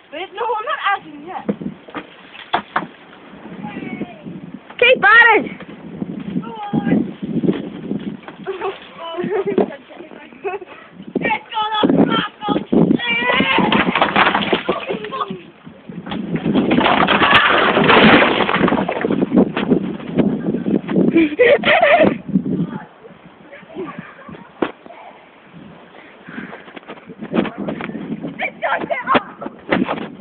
Wait, no, I'm not asking yet. Keep at it! It's just